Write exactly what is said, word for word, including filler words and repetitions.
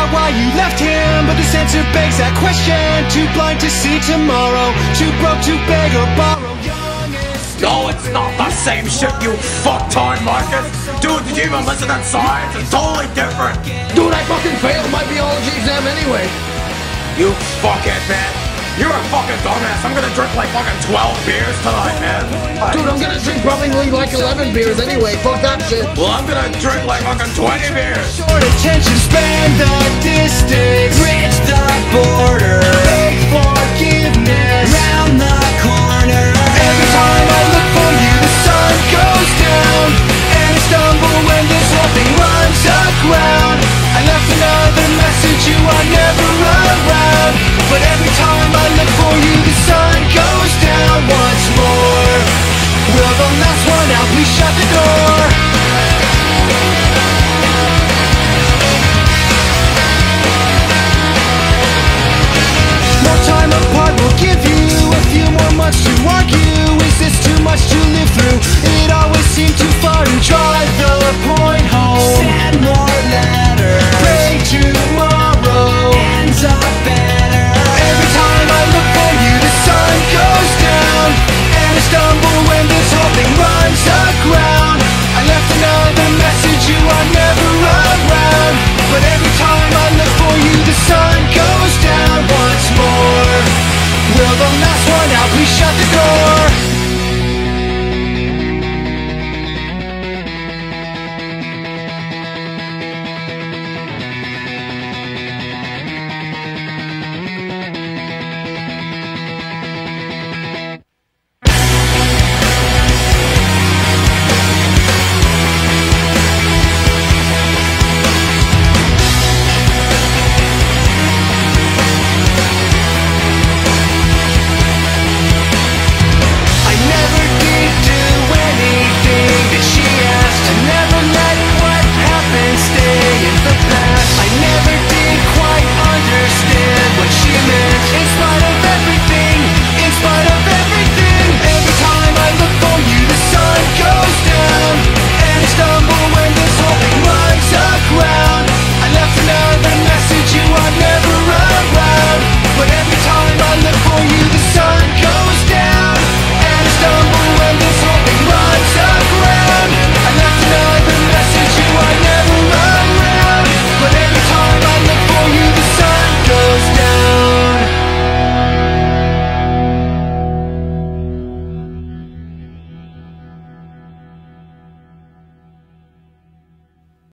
out why you left him, but this answer begs that question. Too blind to see tomorrow, too broke to beg or borrow. No, it's not the same shit, you fucktard, Marcus! Dude, did you even listen to that science? It's totally different! Dude, I fucking failed my biology exam anyway! You fuckhead, man! You're a fucking dumbass! I'm gonna drink like fucking twelve beers tonight, man! Dude, I'm gonna drink probably like eleven beers anyway, fuck that shit! Well, I'm gonna drink like fucking twenty beers! Short attention span, the distance, bridge the border, beg forgiveness, round the